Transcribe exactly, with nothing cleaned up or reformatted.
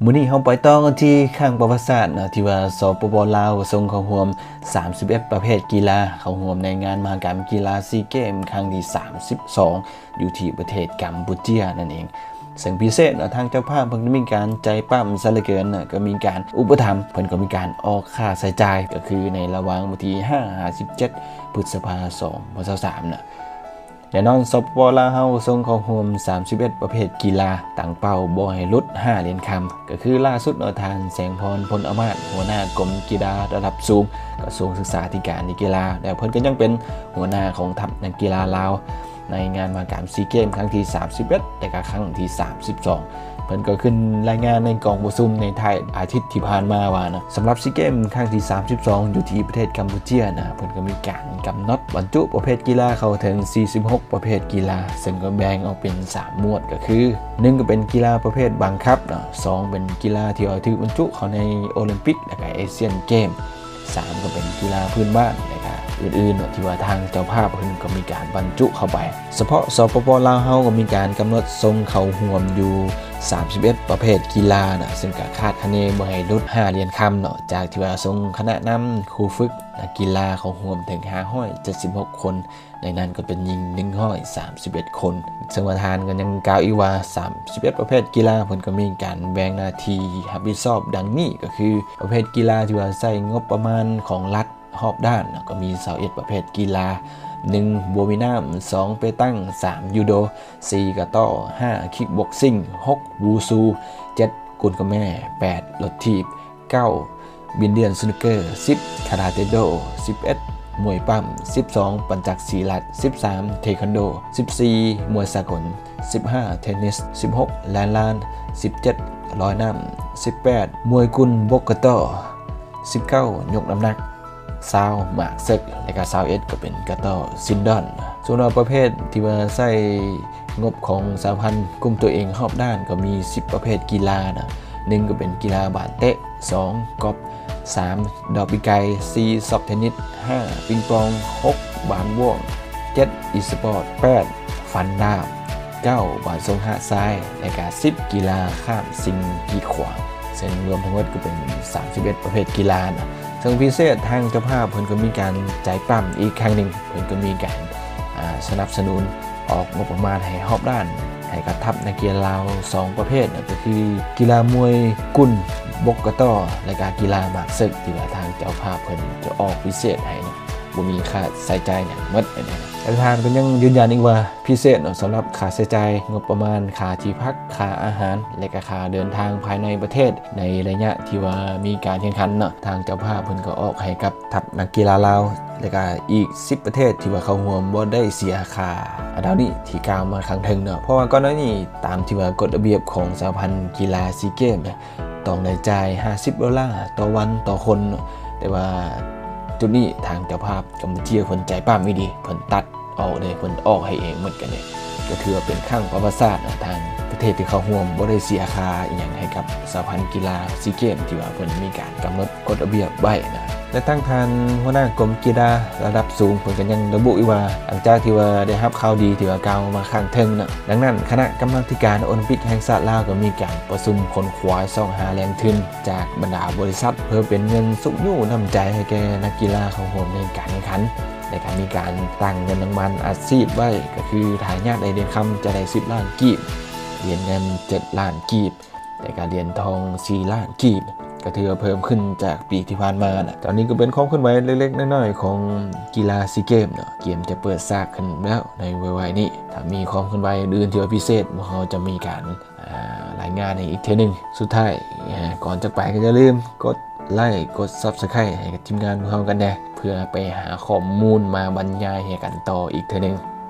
มื้อนี้เฮาไปต่อกันที่ข้างประวัติศาสตร์นะที่ว่าสปปลาวส่งเข้าร่วมสามสิบเอ็ดประเภทกีฬาเข้าร่วมในงานมหกรรมกีฬาซีเกมครั้งที่สามสิบสองอยู่ที่ประเทศกัมพูชานั่นเองซึ่งพิเศษทางเจ้าภาพเพิ่นมีการใจปั้มซะเหลือเกินก็มีการอุปถัมภ์เพิ่นก็มีการออกค่าใช้จ่ายก็คือในระหว่างวันที่ห้า สิบเจ็ดพฤษภาคมสองพันยี่สิบสามน่ะแน่นอนสปปลาวเฮาส่งเข้าร่วมสามสิบเอ็ดประเภทกีฬาตั้งเป้าบ่ให้หลุดห้าเหรียญคำก็คือล่าสุดทางแสงพรพลอมาตย์หัวหน้ากรมกีฬาระดับสูงกระทรวงศึกษาธิการกีฬาแล้วเพิ่นก็ยังเป็นหัวหน้าของทัพนักกีฬาลาวในงานมหกรรมซีเกมครั้งที่สามสิบเอ็ดและก็ครั้งที่สามสิบสองเพิ่นก็ขึ้นรายงานในกองประชุมในไทยอาทิตย์ที่ผ่านมาว่านะสำหรับซีเกมครั้งที่สามสิบสองอยู่ที่ประเทศกัมพูชานะเพิ่นก็มีการกำหนดบรรจุประเภทกีฬาเข้าถึงสี่สิบหกประเภทกีฬาซึ่งก็แบ่งออกเป็นสามหมวดก็คือหนึ่งก็เป็นกีฬาประเภทบังคับเนาะสองเป็นกีฬาที่เอาถือบรรจุเข้าในโอลิมปิกและก็เอเชียนเกมสามก็เป็นกีฬาพื้นบ้านนะครับอื่นๆที่ว่าทางเจ้าภาพเพิ่นก็มีการบรรจุเข้าไปเฉพาะสปปลาวเฮาก็มีการกำหนดส่งเข้าร่วมอยู่สามสิบเอ็ดประเภทกีฬานะซึ่งก็คาดคะเนบ่ให้ลดห้าเหรียญคำเนาะจากที่ว่าส่งคณะนำครูฝึกนักกีฬาเข้าร่วมถึงห้าร้อยเจ็ดสิบหกคนในนั้นก็เป็นหญิงหนึ่งร้อยสามสิบเอ็ดคนซึ่งประธานก็ยังกล่าวอีกว่าสามสิบเอ็ดประเภทกีฬาเพิ่นก็มีการแบ่งหน้าที่รับผิดชอบดังนี้ก็คือประเภทกีฬาที่ว่าใช้งบประมาณของรัฐรอบด้านก็มียี่สิบเอ็ดประเภทกีฬาหนึ่งบัวมีน้ำสองเปตังสามยูโดสี่กระต้อห้าคิกบ็อกซิ่งหกวูซูเจ็ดกุนกระแม่แปดรถถีบเก้าบินเดียนสนุกเกอร์สิบคาราเต้โดสิบเอ็ดมวยปั้มสิบสองปัญจักศีลัดสิบสามเทควันโดสิบสี่มวยสากลสิบห้าเทนนิสสิบหกแลนลานสิบเจ็ดลอยน้ำสิบแปดมวยกุนบกกระต้อสิบเก้ายกน้ำหนักซาวหมากเซกและก็ซาวเอสก็เป็นกระต่อซินดอนส่วนประเภทที่ว่าใส่งบของสหพันธ์กลุ่มตัวเองรอบด้านก็มีสิบประเภทกีฬานะหนึ่งก็เป็นกีฬาบาสเตะสองกอล์ฟสามดอกปีไก่สี่ซอกเทนนิสห้าปิงปองหกบานบ่วงเจ็ดอีสปอร์ตแปดฟันดาบเก้าบาสทรงหะทรายและก็สิบกีฬาข้ามสิ่งกีดขวางซึ่งรวมทั้งหมดก็เป็นสามสิบเอ็ดประเภทกีฬานะซึ่งพิเศษทางเจ้าภาพเพิ่นก็มีการจ่ายปั้มอีกครั้งหนึ่งเพิ่นก็มีการสนับสนุนออกงบประมาณให้รอบด้านให้กับทัพนักกีฬาลาวสองประเภทก็คือกีฬามวยกุนบกกระต้อและก็กีฬาหมากศึกที่ว่าทางเจ้าภาพเพิ่นจะออกพิเศษให้เนาะบ่มีค่าใช้จ่ายหยังหมดนะประธานก็ยังยืนยันอีกว่าพิเศษสำหรับค่าใช้จ่ายงบประมาณค่าที่พักค่าอาหารและก็ค่าเดินทางภายในประเทศในระยะที่ว่ามีการแข่งขันเนาะทางเจ้าภาพเพิ่นก็ออกให้กับทัพนักกีฬาลาวและก็อีกสิบประเทศที่ว่าเข้าร่วมบ่ได้เสียค่าอันนี้ที่กล่าวมาครั้งถึงเนาะเพราะว่าก่อนหน้านี้ตามที่ว่ากฎระเบียบของสหพันธ์กีฬาซีเกมต้องได้จ่ายห้าสิบดอลลาร์ต่อวันต่อคนแต่ว่าจุดนี้ทางเจ้าภาพกัมพูชาเพิ่นใจป้าไม่ดีเพิ่นตัดออกเลยเพิ่นออกให้เองเหมือนกันเลยก็ถือว่าเป็นข้างประวัติศาสตร์ทางประเทศที่เขาร่วมบ่ได้เสียค่าอีหยังให้กับสหพันธ์กีฬาซีเกมที่ว่าเพิ่นมีการกำหนดกฎระเบียบไว้นะและตั้งทานหัวหน้ากรมกีฬาระดับสูงเพิ่นก็ยังระบุอีกว่าหลังจากที่ว่าได้รับข่าวดีที่ว่ากล่าวมาข้างเทิงนะดังนั้นคณะกรรมาการโอลิมปิกแห่งชาติลาวก็มีการประชุมคนขวายส่องหาแรงทุนจากบรรดาบริษัทเพื่อเป็นเงินสุขยู่น้ำใจให้แก่นักกีฬาเข้าร่วมในการแข่งขันในการมีการตั้งเงินรางวัลอาชีพไว้ก็คือทายาทในเหรียญคำจะได้สิบล้านกีบเหรียญเงินเจ็ดล้านกีบในการเหรียญทองสี่ล้านกีบก็ถือว่าเพิ่มขึ้นจากปีที่ผ่านมานะตอนนี้ก็เป็นความเคลื่อนไหวเล็กๆน้อยๆของกีฬาซีเกมเนาะเกมจะเปิดซากขึ้นแล้วในวัยๆนี้ถ้ามีความเคลื่อนไหวอื่นที่ว่าพิเศษเราจะมีการรายงานในอีกเทีนึงสุดท้ายก่อนจะไปก็อย่าลืมกดไลค์กด ซับสไครบ์ ให้กับทีมงานของเรากันแน่เพื่อไปหาข้อมูลมาบรรยายให้กันต่ออีกเทีนึง